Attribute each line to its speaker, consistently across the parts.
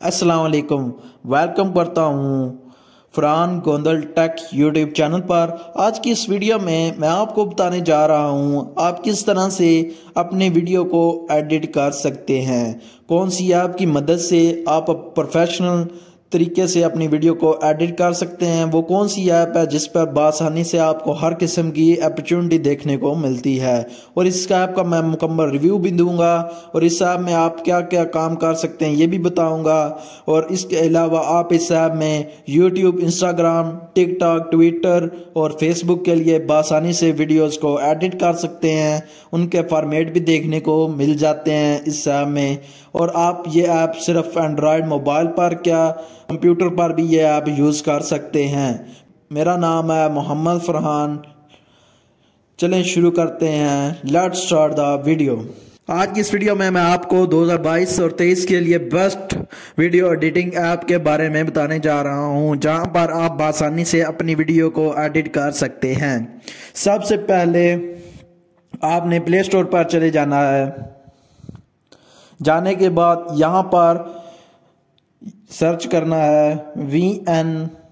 Speaker 1: अस्सलाम वालेकुम। वेलकम करता हूँ Farhan Gondal tech YouTube channel पर। आज की इस वीडियो में मैं आपको बताने जा रहा हूँ आप किस तरह से अपने वीडियो को एडिट कर सकते हैं, कौन सी ऐप की मदद से आप प्रोफेशनल तरीके से अपनी वीडियो को एडिट कर सकते हैं। वो कौन सी ऐप है जिस पर बआसानी से आपको हर किस्म की अपॉर्चुनिटी देखने को मिलती है, और इस ऐप का मैं मुकम्मल रिव्यू भी दूंगा और इस ऐप में आप क्या क्या काम कर सकते हैं ये भी बताऊंगा। और इसके अलावा आप इस ऐप में यूट्यूब, इंस्टाग्राम, टिकटॉक, ट्विटर और फेसबुक के लिए बआसानी से वीडियोस को एडिट कर सकते हैं। उनके फॉर्मेट भी देखने को मिल जाते हैं इस ऐप में। और आप ये ऐप सिर्फ एंड्रॉयड मोबाइल पर क्या कंप्यूटर पर भी ये ऐप यूज़ कर सकते हैं। मेरा नाम है मोहम्मद फरहान। चलें शुरू करते हैं। Let's start the video. आज की इस वीडियो में मैं आपको 2022 और 23 के लिए बेस्ट वीडियो एडिटिंग ऐप के बारे में बताने जा रहा हूं, जहां पर आप बआसानी से अपनी वीडियो को एडिट कर सकते हैं। सबसे पहले आपने प्ले स्टोर पर चले जाना है। जाने के बाद यहां पर सर्च करना है VN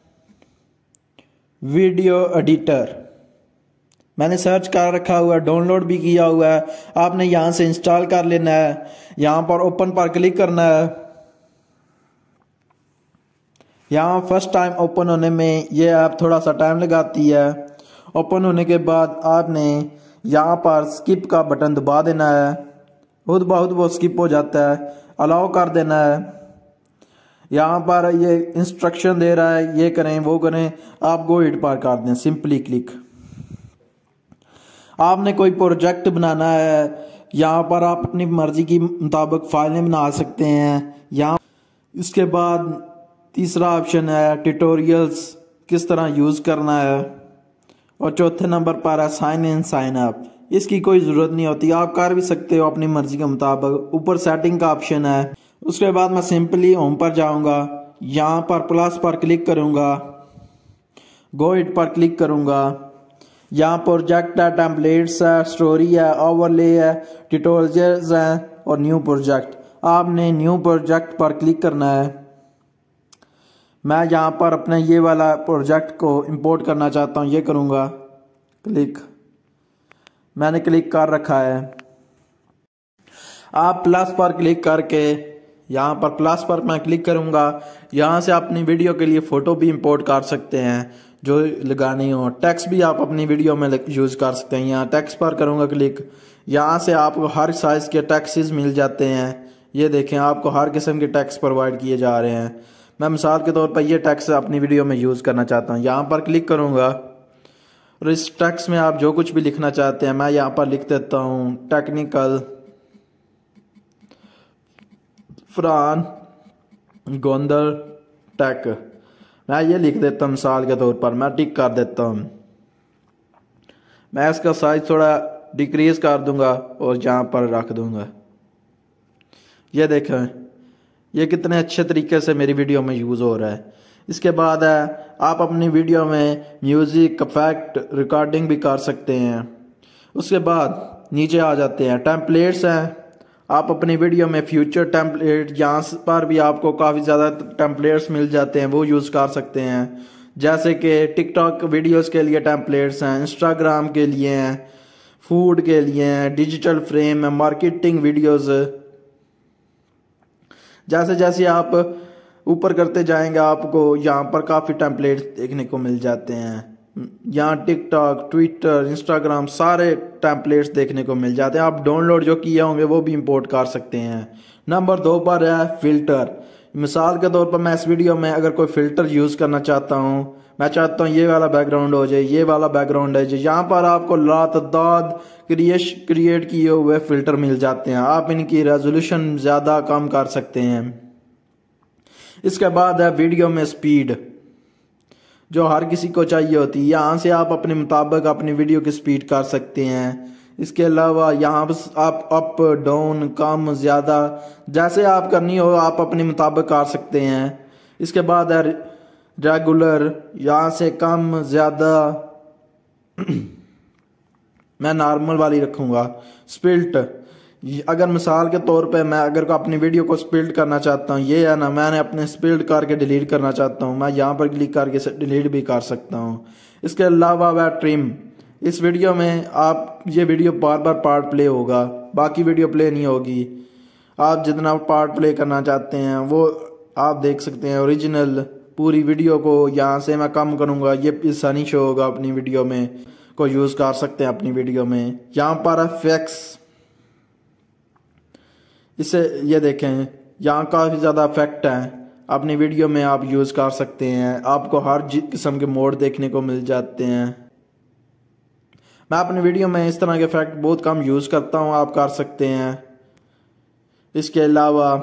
Speaker 1: वीडियो एडिटर। मैंने सर्च कर रखा हुआ है, डाउनलोड भी किया हुआ है। आपने यहां से इंस्टॉल कर लेना है। यहां पर ओपन पर क्लिक करना है। यहां फर्स्ट टाइम ओपन होने में यह ऐप थोड़ा सा टाइम लगाती है। ओपन होने के बाद आपने यहां पर स्किप का बटन दबा देना है। खुद ब खुद वो स्किप हो जाता है। अलाउ कर देना है। यहाँ पर ये इंस्ट्रक्शन दे रहा है, ये करें वो करें, आप गो इट पर कर दें, सिंपली क्लिक। आपने कोई प्रोजेक्ट बनाना है, यहाँ पर आप अपनी मर्जी की मुताबिक फाइलें बना सकते हैं। यहाँ इसके बाद तीसरा ऑप्शन है ट्यूटोरियल्स, किस तरह यूज़ करना है। और चौथे नंबर पर है साइन इन साइन अप। इसकी कोई ज़रूरत नहीं होती, आप कर भी सकते हो अपनी मर्जी के मुताबिक। ऊपर सेटिंग का ऑप्शन है। उसके बाद मैं सिंपली होम पर जाऊंगा। यहाँ पर प्लस पर क्लिक करूंगा, गो इट पर क्लिक करूंगा। यहाँ प्रोजेक्ट है, टेम्पलेट्स है, स्टोरी है, ओवरले है, ट्यूटोरियल्स है और न्यू प्रोजेक्ट। आपने न्यू प्रोजेक्ट पर क्लिक करना है। मैं यहाँ पर अपने ये वाला प्रोजेक्ट को इंपोर्ट करना चाहता हूँ, ये करूँगा क्लिक। मैंने क्लिक कर रखा है। आप प्लस पर क्लिक करके यहाँ पर प्लस पर मैं क्लिक करूँगा। यहाँ से अपनी वीडियो के लिए फ़ोटो भी इंपोर्ट कर सकते हैं जो लगानी हो। टेक्स्ट भी आप अपनी वीडियो में यूज़ कर सकते हैं। यहाँ टेक्स्ट पर करूँगा क्लिक। यहाँ से आपको हर साइज़ के टेक्स्ट मिल जाते हैं। ये देखें, आपको हर किस्म के टेक्स्ट प्रोवाइड किए जा रहे हैं। मैं मिसाल के तौर पर ये टेक्स्ट अपनी वीडियो में यूज़ करना चाहता हूँ। यहाँ पर क्लिक करूँगा और इस टेक्स्ट में आप जो कुछ भी लिखना चाहते हैं मैं यहाँ पर लिख देता हूँ टेक्निकल फरहान गोंदल टेक। मैं ये लिख देता हूँ मिसाल के तौर पर। मैं टिक कर देता हूँ। मैं इसका साइज थोड़ा डिक्रीज कर दूंगा और यहाँ पर रख दूंगा। ये देखें, ये कितने अच्छे तरीके से मेरी वीडियो में यूज़ हो रहा है। इसके बाद है आप अपनी वीडियो में म्यूज़िक, इफेक्ट, रिकॉर्डिंग भी कर सकते हैं। उसके बाद नीचे आ जाते हैं टेम्पलेट्स हैं। आप अपनी वीडियो में फ्यूचर टेम्पलेट, यहाँ पर भी आपको काफ़ी ज़्यादा टेम्पलेट्स मिल जाते हैं, वो यूज़ कर सकते हैं। जैसे कि टिकटॉक वीडियोस के लिए टेम्पलेट्स हैं, इंस्टाग्राम के लिए हैं, फूड के लिए हैं, डिजिटल फ्रेम है, मार्केटिंग वीडियोस। जैसे जैसे आप ऊपर करते जाएंगे आपको यहाँ पर काफ़ी टेम्पलेट्स देखने को मिल जाते हैं। यहाँ टिकटॉक, ट्विटर, इंस्टाग्राम सारे टेम्पलेट्स देखने को मिल जाते हैं। आप डाउनलोड जो किए होंगे वो भी इंपोर्ट कर सकते हैं। नंबर 2 पर है फ़िल्टर। मिसाल के तौर पर मैं इस वीडियो में अगर कोई फ़िल्टर यूज़ करना चाहता हूँ, मैं चाहता हूँ ये वाला बैकग्राउंड हो जाए, ये वाला बैकग्राउंड है, यहाँ पर आपको लातादाद क्रिएट किए हुए फ़िल्टर मिल जाते हैं। आप इनकी रेजोल्यूशन ज़्यादा कम कर सकते हैं। इसके बाद है वीडियो में स्पीड, जो हर किसी को चाहिए होती है। यहाँ से आप अपने मुताबिक अपनी वीडियो की स्पीड कर सकते हैं। इसके अलावा यहाँ आप अप, डाउन, कम, ज़्यादा जैसे आप करनी हो आप अपने मुताबिक कर सकते हैं। इसके बाद है रेगुलर, यहाँ से कम, ज़्यादा मैं नॉर्मल वाली रखूँगा। स्प्लिट, अगर मिसाल के तौर पे मैं अगर अपनी वीडियो को स्प्लिट करना चाहता हूँ, ये है ना, मैंने अपने स्प्लिट करके डिलीट करना चाहता हूँ, मैं यहाँ पर क्लिक करके डिलीट भी कर सकता हूँ। इसके अलावा वह ट्रिम, इस वीडियो में आप ये वीडियो बार बार पार्ट प्ले होगा, बाकी वीडियो प्ले नहीं होगी। आप जितना पार्ट प्ले करना चाहते हैं वो आप देख सकते हैं। ओरिजिनल पूरी वीडियो को यहाँ से मैं कम करूँगा, ये हिस्सा नहीं शो होगा अपनी वीडियो में, को यूज़ कर सकते हैं अपनी वीडियो में। यहाँ पर इफेक्ट्स, इसे ये देखें, यहाँ काफ़ी ज़्यादा इफेक्ट है, अपनी वीडियो में आप यूज़ कर सकते हैं। आपको हर किस्म के मोड देखने को मिल जाते हैं। मैं अपनी वीडियो में इस तरह के इफेक्ट बहुत कम यूज़ करता हूँ, आप कर सकते हैं। इसके अलावा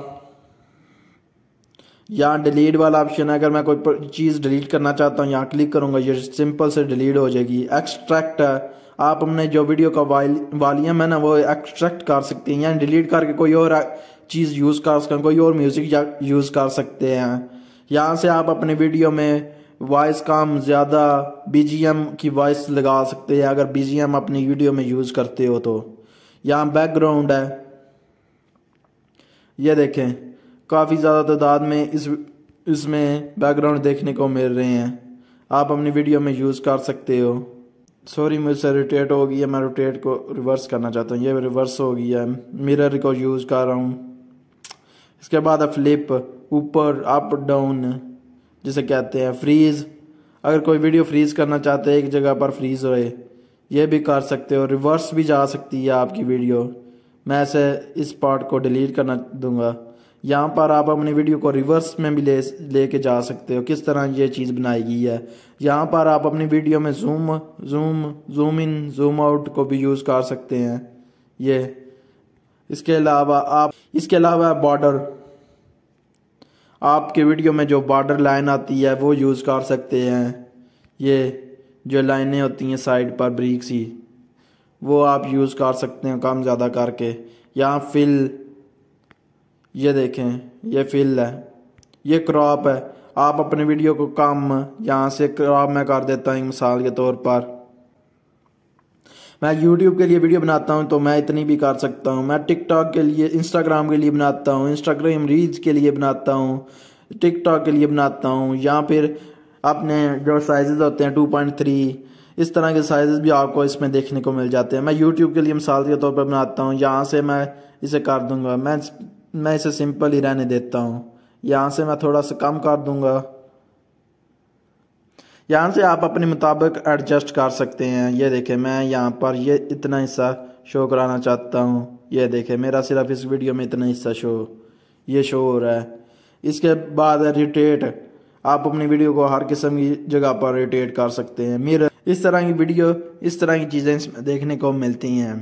Speaker 1: यहाँ डिलीट वाला ऑप्शन है, अगर मैं कोई चीज़ डिलीट करना चाहता हूँ यहाँ क्लिक करूँगा, ये सिंपल से डिलीट हो जाएगी। एक्सट्रैक्ट है, आप अपने जो वीडियो का वॉल्यूम है ना वो एक्सट्रैक्ट कर सकते हैं, यानी डिलीट करके कोई और चीज़ यूज़ कर सकते हैं, कोई और म्यूज़िक यूज़ कर सकते हैं। यहाँ से आप अपने वीडियो में वॉइस कम ज़्यादा BGM की वॉइस लगा सकते हैं, अगर BGM अपनी वीडियो में यूज़ करते हो तो। यहाँ बैकग्राउंड है, ये देखें काफ़ी ज़्यादा तादाद में इसमें बैकग्राउंड देखने को मिल रहे हैं, आप अपनी वीडियो में यूज़ कर सकते हो। सॉरी मुझसे रोटेट हो गई है, मैं रोटेट को रिवर्स करना चाहता हूँ, ये रिवर्स हो गई है। मिरर को यूज़ कर रहा हूँ। इसके बाद फ्लिप, ऊपर अप डाउन जिसे कहते हैं। फ्रीज़, अगर कोई वीडियो फ्रीज़ करना चाहते हैं एक जगह पर फ्रीज़ होए, ये भी कर सकते हो। रिवर्स भी जा सकती है आपकी वीडियो। मैं ऐसे इस पार्ट को डिलीट करना दूंगा। यहाँ पर आप अपनी वीडियो को रिवर्स में भी लेके जा सकते हो, किस तरह ये चीज़ बनाई गई है। यहाँ पर आप अपनी वीडियो में जूम इन जूम आउट को भी यूज़ कर सकते हैं ये। इसके अलावा बॉर्डर, आपके वीडियो में जो बॉर्डर लाइन आती है वो यूज़ कर सकते हैं। ये जो लाइनें होती हैं साइड पर ब्रिक सी, वो आप यूज़ कर सकते हैं कम ज़्यादा करके। यहाँ फिल, ये देखें ये फिल है, ये क्रॉप है, आप अपने वीडियो को कम यहाँ से क्रॉप में कर देता हूँ। मिसाल के तौर पर मैं YouTube के लिए वीडियो बनाता हूँ तो मैं इतनी भी कर सकता हूँ। मैं टिकटॉक के लिए, इंस्टाग्राम के लिए बनाता हूँ, इंस्टाग्राम रील्स के लिए बनाता हूँ, टिकटॉक के लिए बनाता हूँ, या फिर अपने जो साइजेस होते हैं 2.3, इस तरह के साइजेस भी आपको इसमें देखने को मिल जाते हैं। मैं YouTube के लिए मिसाल के तौर पर बनाता हूँ, यहाँ से मैं इसे कर दूंगा, मैं इसे सिंपल ही रहने देता हूँ। यहाँ से मैं थोड़ा सा कम कर दूंगा। यहाँ से आप अपने मुताबिक एडजस्ट कर सकते हैं। ये देखें, मैं यहाँ पर ये इतना हिस्सा शो कराना चाहता हूँ, ये देखें मेरा सिर्फ इस वीडियो में इतना हिस्सा शो हो रहा है। इसके बाद रोटेट, आप अपनी वीडियो को हर किस्म की जगह पर रोटेट कर सकते हैं। मिरर, इस तरह की वीडियो, इस तरह की चीज़ें इसमें देखने को मिलती हैं।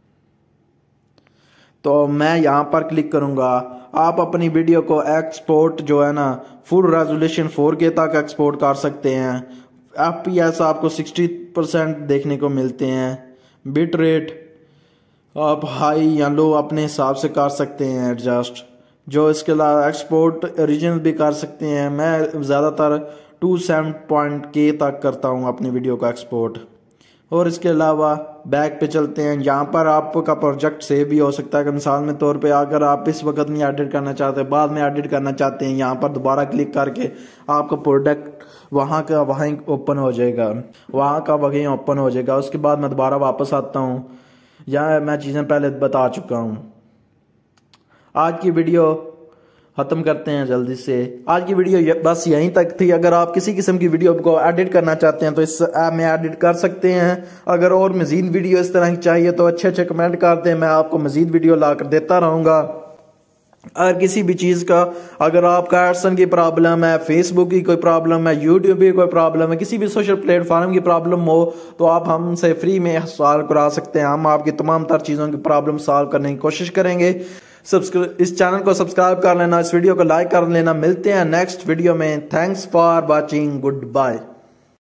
Speaker 1: तो मैं यहाँ पर क्लिक करूँगा। आप अपनी वीडियो को एक्सपोर्ट जो है ना फुल रेजोल्यूशन 4K तक एक्सपोर्ट कर सकते हैं। FPS आपको 60% देखने को मिलते हैं। बिट रेट आप हाई या लो अपने हिसाब से कर सकते हैं एडजस्ट। जो इसके अलावा एक्सपोर्ट ओरिजिनल भी कर सकते हैं। मैं ज़्यादातर 2.7K तक करता हूँ अपनी वीडियो का एक्सपोर्ट। और इसके अलावा बैक पे चलते हैं। यहाँ पर आपका प्रोजेक्ट सेव भी हो सकता है कि मिसाल में तौर पे अगर आप इस वक्त नहीं एडिट करना चाहते, बाद में एडिट करना चाहते हैं, यहाँ पर दोबारा क्लिक करके आपका प्रोडक्ट वहाँ का वहीं ओपन हो जाएगा, वहाँ का वहीं ओपन हो जाएगा। उसके बाद मैं दोबारा वापस आता हूँ। यहाँ मैं चीज़ें पहले बता चुका हूँ। आज की वीडियो ख़त्म करते हैं जल्दी से। आज की वीडियो बस यहीं तक थी। अगर आप किसी किस्म की वीडियो को एडिट करना चाहते हैं तो इस ऐप में एडिट कर सकते हैं। अगर और मज़ीद वीडियो इस तरह की चाहिए तो अच्छे अच्छे कमेंट कर दें, मैं आपको मज़ीद वीडियो ला कर देता रहूँगा। अगर किसी भी चीज़ का, अगर आपका एडसन की प्रॉब्लम है, फेसबुक की कोई प्रॉब्लम है, यूट्यूब की कोई प्रॉब्लम है, किसी भी सोशल प्लेटफॉर्म की प्रॉब्लम हो तो आप हमसे फ्री में सॉल्व करा सकते हैं। हम आपकी तमाम तर चीज़ों की प्रॉब्लम सॉल्व करने की कोशिश करेंगे। इस चैनल को सब्सक्राइब कर लेना, इस वीडियो को लाइक कर लेना। मिलते हैं नेक्स्ट वीडियो में। Thanks for watching, good bye.